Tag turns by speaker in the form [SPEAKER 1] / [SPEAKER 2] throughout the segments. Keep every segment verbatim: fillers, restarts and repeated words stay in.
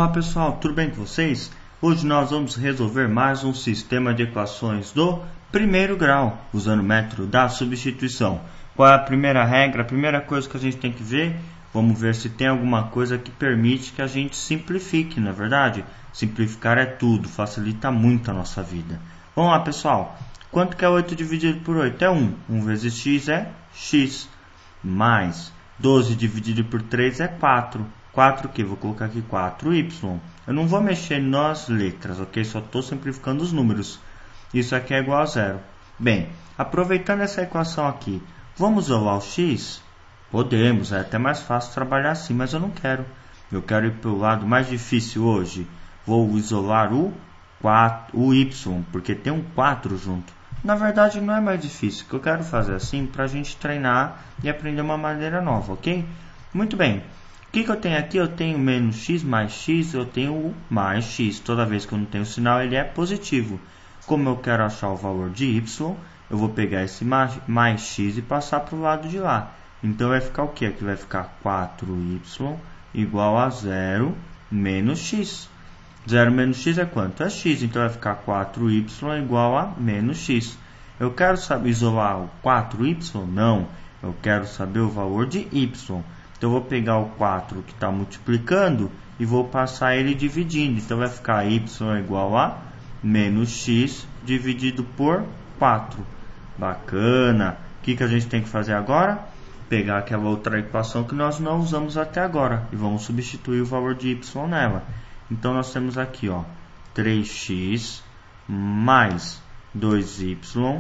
[SPEAKER 1] Olá pessoal, tudo bem com vocês? Hoje nós vamos resolver mais um sistema de equações do primeiro grau, usando o método da substituição. Qual é a primeira regra? A primeira coisa que a gente tem que ver, vamos ver se tem alguma coisa que permite que a gente simplifique, não é verdade? Simplificar é tudo, facilita muito a nossa vida. Vamos lá pessoal, quanto que é oito dividido por oito? É um. um vezes x é x, mais doze dividido por três é quatro. quatro que vou colocar aqui quatro y. Eu não vou mexer nas letras, ok? Só estou simplificando os números. Isso aqui é igual a zero. Bem, aproveitando essa equação aqui, vamos isolar o x? Podemos, é até mais fácil trabalhar assim, mas eu não quero. Eu quero ir para o lado mais difícil hoje. Vou isolar o, quatro, o y, porque tem um quatro junto. Na verdade, não é mais difícil, que eu quero fazer assim para a gente treinar e aprender uma maneira nova, ok? Muito bem. O que, que eu tenho aqui? Eu tenho menos x mais x, eu tenho o mais x. Toda vez que eu não tenho sinal, ele é positivo. Como eu quero achar o valor de y, eu vou pegar esse mais, mais x e passar para o lado de lá. Então, vai ficar o que? Aqui vai ficar quatro y igual a zero menos x. zero menos x é quanto? É x, então vai ficar quatro y igual a menos x. Eu quero saber isolar o quatro y? Não, eu quero saber o valor de y. Então, eu vou pegar o quatro que está multiplicando e vou passar ele dividindo. Então, vai ficar y igual a menos x dividido por quatro. Bacana! O que, que a gente tem que fazer agora? Pegar aquela outra equação que nós não usamos até agora e vamos substituir o valor de y nela. Então, nós temos aqui, ó, três x mais dois y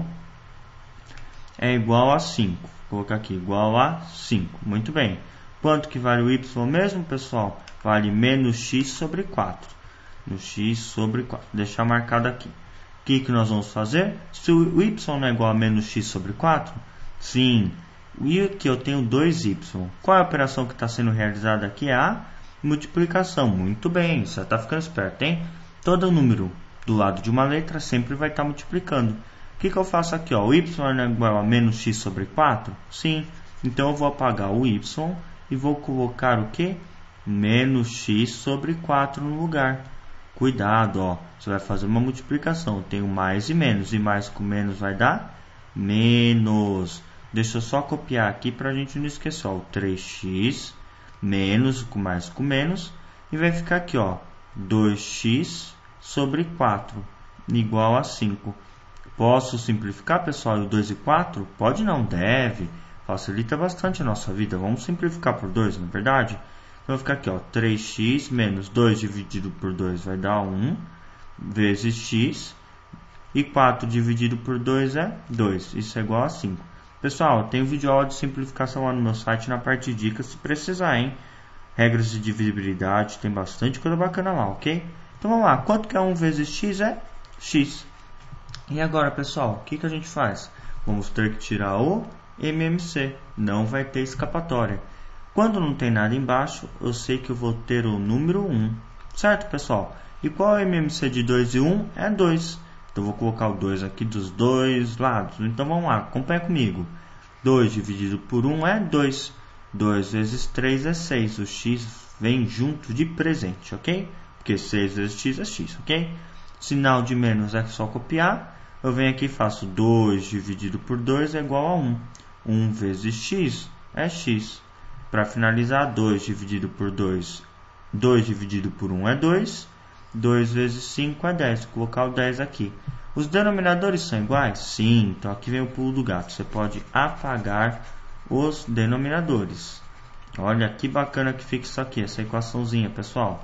[SPEAKER 1] é igual a cinco. Vou colocar aqui, igual a cinco. Muito bem. Quanto que vale o y mesmo, pessoal? Vale menos x sobre quatro. No x sobre quatro. Vou deixar marcado aqui. O que, que nós vamos fazer? Se o y não é igual a menos x sobre quatro, sim. E aqui eu tenho dois y. Qual é a operação que está sendo realizada aqui? É a multiplicação. Muito bem, você está ficando esperto, hein? Todo número do lado de uma letra sempre vai estar multiplicando. O que, que eu faço aqui? Ó? O y não é igual a menos x sobre quatro? Sim. Então, eu vou apagar o y e vou colocar o que? Menos x sobre quatro no lugar. Cuidado, ó. Você vai fazer uma multiplicação. Eu tenho mais e menos. E mais com menos vai dar menos. Deixa eu só copiar aqui para a gente não esquecer. Ó, o três x menos com mais com menos. E vai ficar aqui, ó, dois x sobre quatro igual a cinco. Posso simplificar, pessoal, o dois e quatro? Pode não, deve. Facilita bastante a nossa vida. Vamos simplificar por dois, não é verdade? Então, vai ficar aqui, ó, três x menos dois dividido por dois vai dar um, vezes x. E quatro dividido por dois é dois. Isso é igual a cinco. Pessoal, tem um vídeo aula de simplificação lá no meu site, na parte de dicas, se precisar, hein? Regras de divisibilidade, tem bastante coisa bacana lá, ok? Então, vamos lá. Quanto que é um vezes x? É x. E agora, pessoal, o que, que a gente faz? Vamos ter que tirar o M M C. Não vai ter escapatória. Quando não tem nada embaixo, eu sei que eu vou ter o número um. Certo, pessoal? E qual é o M M C de dois e um? É dois. Então, eu vou colocar o dois aqui dos dois lados. Então, vamos lá. Acompanha comigo. dois dividido por um é dois. dois vezes três é seis. O x vem junto de presente, ok? Porque seis vezes x é x, ok? Sinal de menos é só copiar. Eu venho aqui e faço dois dividido por dois é igual a um. um vezes x é x. Para finalizar, dois dividido por dois. dois dividido por um é dois. dois vezes cinco é dez. Vou colocar o dez aqui. Os denominadores são iguais? Sim. Então, aqui vem o pulo do gato. Você pode apagar os denominadores. Olha que bacana que fica isso aqui, essa equaçãozinha, pessoal.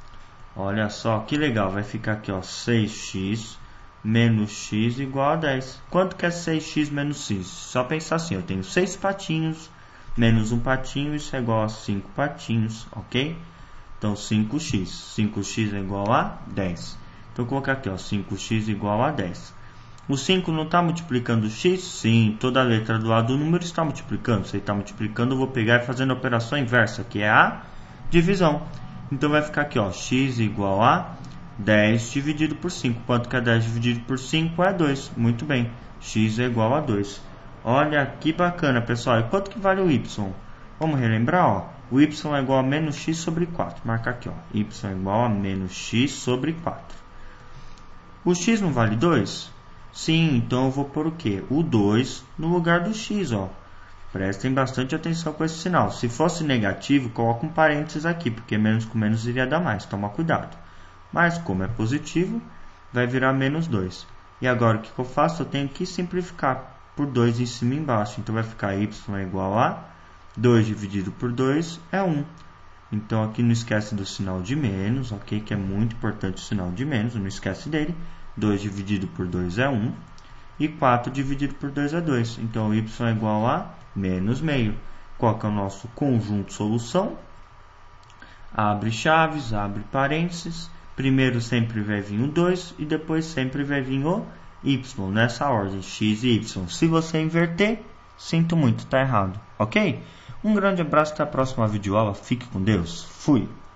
[SPEAKER 1] Olha só que legal. Vai ficar aqui, ó, seis x menos x igual a dez. Quanto que é seis x menos x? Só pensar assim, eu tenho seis patinhos menos um patinho, isso é igual a cinco patinhos, ok? Então, cinco x. cinco x é igual a dez. Então, eu vou colocar aqui, ó, cinco x igual a dez. O cinco não está multiplicando x? Sim, toda letra do lado do número está multiplicando. Se ele está multiplicando, eu vou pegar e fazendo a operação inversa, que é a divisão. Então, vai ficar aqui, ó, x igual a dez dividido por cinco. Quanto que é dez dividido por cinco? É dois. Muito bem. X é igual a dois. Olha que bacana, pessoal. E quanto que vale o y? Vamos relembrar, ó. O y é igual a menos x sobre quatro. Marca aqui, ó. Y é igual a menos x sobre quatro. O x não vale dois? Sim, então eu vou pôr o quê? O dois no lugar do x, ó. Prestem bastante atenção com esse sinal. Se fosse negativo, coloca um parênteses aqui, porque menos com menos iria dar mais. Toma cuidado. Mas, como é positivo, vai virar menos dois. E agora, o que eu faço? Eu tenho que simplificar por dois em cima e embaixo. Então, vai ficar y é igual a dois dividido por dois é um. Então, aqui não esquece do sinal de menos, ok? Que é muito importante o sinal de menos, não esquece dele. dois dividido por dois é um. E quatro dividido por dois é dois. Então, y é igual a menos meio. Qual que é o nosso conjunto solução? Abre chaves, abre parênteses. Primeiro sempre vai vir o dois e depois sempre vai vir o y, nessa ordem, x e y. Se você inverter, sinto muito, está errado, ok? Um grande abraço, até a próxima videoaula. Fique com Deus. Fui!